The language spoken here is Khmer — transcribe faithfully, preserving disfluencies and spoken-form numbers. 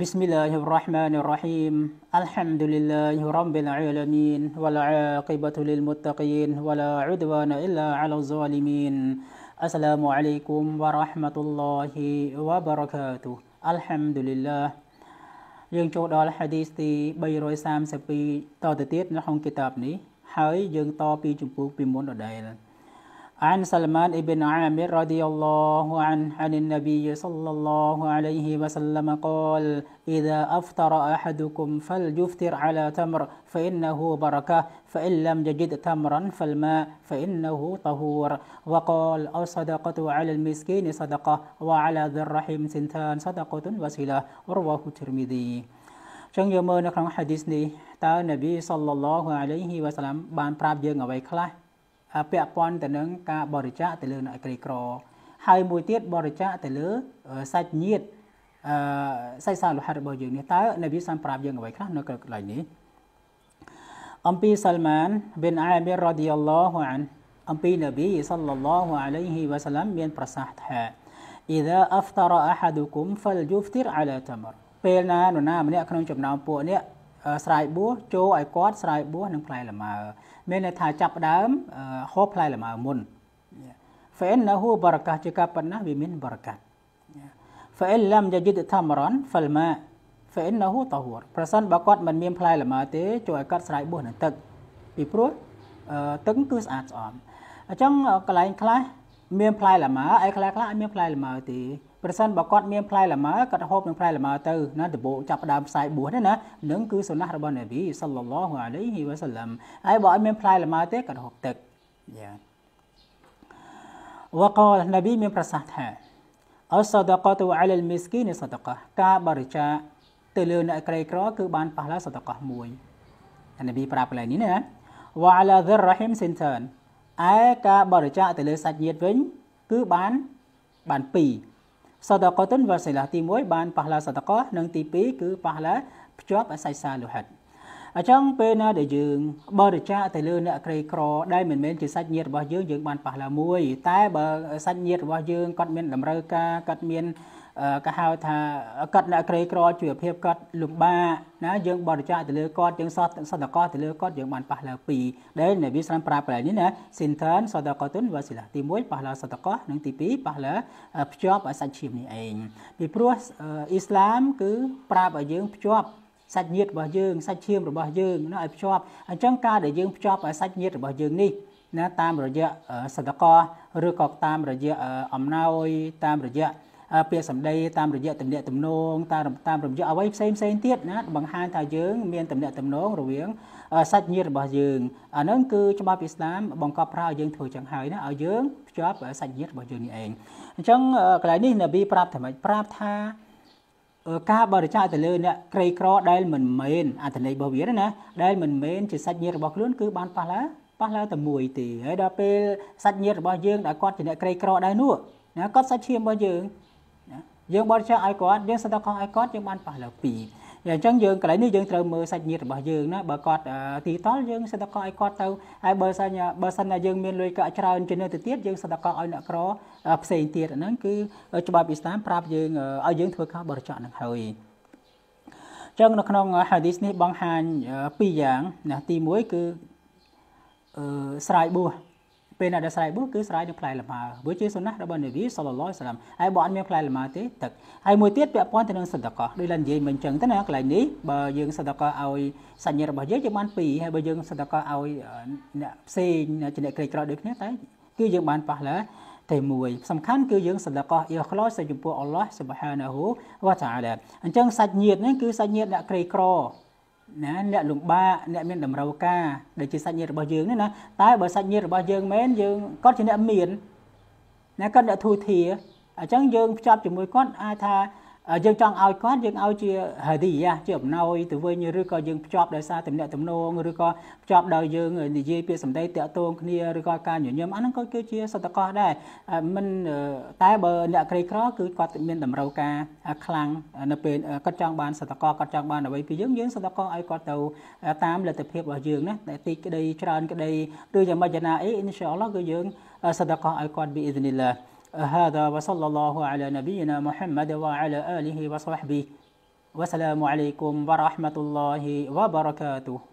بسم الله الرحمن الرحيم الحمد لله رب العالمين والعاقبة للمتقين ولا عدوان إلا على الظالمين السلام عليكم ورحمة الله وبركاته الحمد لله យើងចូលដល់ hadith ទី 332 តទៅទៀតនៅក្នុងគីតាបនេះហើយយើងតពីជំពូកពីមុនដដែល عن سلمان ابن عامر رضي الله عنه عن النبي صلى الله عليه وسلم قال إذا أفطر أحدكم فليفطر على تمر فإنه بركة فإن لم يجد تمرا فالماء فإنه طهور وقال الصدقة على المسكين صدقة وعلى ذي الرحم سنتان صدقة وسيلة رواه الترمذي ចឹងយើងមើលនៅក្នុង hadith នេះតើនប៊ី sallallahu alaihi wasallam បានប្រាប់យើងអ្វីខ្លះ ពាក់ព័ន្ធទៅនឹងការបរិច្ចាគទៅលើអ្នកក្រីក្រហើយមួយទៀតបរិច្ចាគទៅលើសាច់ញាតិអឺសាច់សាលោហិតរបស់យើងនេះតើនប៊ីសានប្រាប់យើងអ្វីខ្លះនៅកន្លែងនេះអំពីសាល់ម៉ានប៊ីនអាមីររ៉ាឌីយ៉ាឡោះអានអំពីនប៊ី sallallahu alaihi wasallam មានប្រសាសន៍ថា إذا أفطر أحدكم فليفطر على تمر ពេលណានរណាម្នាក់ក្នុងចំណោមពួកនេះស្រ័យបួសចូលឲ្យគាត់ស្រ័យបួសនឹងផ្លែលម៉ើមានន័យថាចាប់ដើមហូបផ្លែលម៉ើមុន فإنه بركة ជាការប៉ុណ្ណាវាមានបរកាត់ فإن لم يجد تمرا فالماء فإنه طهور ប្រសិនបើគាត់មិនមានផ្លែលម៉ើទេចូលឲ្យគាត់ស្រ័យបួសនឹងទឹកពីព្រោះទឹកគឺស្អាតស្អំអញ្ចឹងកន្លែងខ្លះមានផ្លែលម៉ើឯខ្លះខ្លះអត់មានផ្លែលម៉ើទេប្រសិនបើគាត់មានផ្លែលម៉ើគាត់ហូបនឹងផ្លែលម៉ើទៅណាដបោចាប់ដើមផ្សាយបួសទេណានឹងគឺសុណាស់របស់នប៊ី sallallahu alaihi wasallam ហើយបើអត់មានផ្លែលម៉ើទេគាត់ហូបទឹកយ៉ាវកលនប៊ីមានប្រសាសន៍ថា as-sadaqatu 'ala al-miskin sadaqah ការបរិច្ចាគទៅលើអ្នកក្រីក្រគឺបានប៉ះឡា sadaqah មួយនប៊ីប្រាប់កន្លែងនេះណា wa 'ala dhir rahim sintan ឯការបរិច្ចាគទៅលើសាច់ញាតិវិញគឺបានបានពីរ صدقة وسيلة ទីមួយបានប៉ះឡា صدقة និងទីពីរគឺប៉ះឡាភ្ជាប់សាច់សាលោហិតអញ្ចឹងពេលណាដែលយើងបរិច្ចាគទៅលើអ្នកក្រីក្រដែលមិនមែនជាសាច់ញាតិរបស់យើងយើងបានប៉ះឡាមួយតែបើសាច់ញាតិរបស់យើងគាត់មានតម្រូវការគាត់មានគេហៅថាគាត់អ្នកក្រីក្រជីវភាពគាត់លំបាកណាយើងបរិច្ចាគទៅលើគាត់យើងសតសតកទៅលើគាត់យើងបានប៉ះឡាពីរដែលនប៊ីស្លាមប្រាប់កន្លែងនេះណាសិនតានសតកតុនវ៉ាស៊ីឡាទីមួយប៉ះឡាសតកនិងទីពីរប៉ះឡាភ្ជាប់សាច់ឈាមនេះឯងពីព្រោះអ៊ីស្លាមគឺប្រាប់ឲ្យយើងភ្ជាប់សាច់ញាតិរបស់យើងសាច់ឈាមរបស់យើងណាឲ្យភ្ជាប់អញ្ចឹងការដែលយើងភ្ជាប់សាច់ញាតិរបស់យើងនេះណាតាមរយៈសតកឬក៏តាមរយៈអំណោយតាមរយៈពាក្យសម្ដីតាមរយៈទំនាក់ទំនងតាមតាមរយៈអ្វីផ្សេងផ្សេងទៀតណាបង្ហាញថាយើងមានទំនាក់ទំនងរវាងសាច់ញាតិរបស់យើងអាហ្នឹងគឺច្បាប់អ៊ីស្លាមបង្កប់ប្រើឲ្យយើងធ្វើចឹងហើយណាឲ្យយើងភ្ជាប់សាច់ញាតិរបស់យើងនេះឯងអញ្ចឹងកន្លែងនេះនប៊ីប្រាប់ថាម៉េចប្រាប់ថាការបរិច្ចាគទៅលើអ្នកក្រីក្រដែលមិនមែនអត្ថន័យរបស់វាណាដែលមិនមែនជាសាច់ញាតិរបស់ខ្លួនគឺបានប៉ះឡាប៉ះឡាតែមួយទេហើយដល់ពេលសាច់ញាតិរបស់យើងដែលគាត់ជាអ្នកក្រីក្រដែរនោះណាគាត់សាច់ឈាមរបស់យើងយើងបរិច្ចាគឲ្យគាត់យើងសតកឲ្យគាត់យើងបានប៉ះឡាពីរអញ្ចឹងយើងកន្លែងនេះយើងត្រូវមើលសាច់ញាតិរបស់យើងណាបើគាត់ទីតល់យើងសតកឲ្យគាត់ទៅហើយបើសិនបើសិនណាយើងមានលុយកាក់ច្រើនជាងនេះទៅទៀតយើងសតកឲ្យអ្នកក្រផ្សេងទៀតអាហ្នឹងគឺច្បាប់អ៊ីស្លាមប្រាប់យើងឲ្យយើងធ្វើការបរិច្ចាគនឹងហើយអញ្ចឹងនៅក្នុង hadith នេះបង្ហាញពីរយ៉ាងណាទីមួយគឺអឺស្រ័យបួសពេលណាដែលស្រ័យបួសគឺស្រ័យនឹងផ្លែលម៉ើវាជាសុណាស់របស់នប៊ី sallallahu alaihi wasallam ហើយបើអត់មានផ្លែលម៉ើទេទឹកហើយមួយទៀតពាក់ព័ន្ធទៅនឹងសតកោដូចឡើងនិយាយមិញអញ្ចឹងទៅណាកន្លែងនេះបើយើងសតកោឲ្យសាច់ញាតិរបស់យើងយើងបានពីរហើយបើយើងសតកោឲ្យអ្នកផ្សេងជាអ្នកក្រីក្រដូចគ្នាតែគឺយើងបានប៉ះឡាតែមួយសំខាន់គឺយើងសតកោអ៊ីខ្លោសចំពោះអល់ឡោះ Subhanahu wa ta'ala អញ្ចឹងសាច់ញាតិនេះគឺសាច់ញាតិអ្នកក្រីក្រណាអ្នកលំបាកអ្នកមានតម្រូវការដែលជាសាច់ញាតិរបស់យើងនេះណាតែបើសាច់ញាតិរបស់យើងមែនយើងគាត់ជាអ្នកមានណាគាត់អ្នកធូធាអញ្ចឹងយើងភ្ជាប់ជាមួយគាត់អាចថាយើងចង់ឲ្យគាត់យើងឲ្យជាហាឌីយ៉ាជាអំណោយទៅវិញឬក៏យើងភ្ជាប់ដោយសារទំនាក់ទំនងឬក៏ភ្ជាប់ដោយយើងនិយាយពាក្យសម្ដីតាក់ទងគ្នាឬក៏ការញញឹមអាហ្នឹងក៏គឺជាសតកោដែរមិនតែបើអ្នកក្រីក្រគឺគាត់មានតម្រូវការខ្លាំងនៅពេលគាត់ចង់បានសតកោគាត់ចង់បានអ្វីពីយើងយើងសតកោឲ្យគាត់ទៅតាមលទ្ធភាពរបស់យើងណាតែតិចក្តីច្រើនក្តីឬយ៉ាងម៉េចណាអីអ៊ីនសាអល់ឡោះគឺយើងសតកោឲ្យគាត់ប៊ីអ៊ីហ្នីឡាهذا وصلى الله على نبينا محمد وعلى آله وصحبه Wassalamu alaikum warahmatullahi wabarakatuh.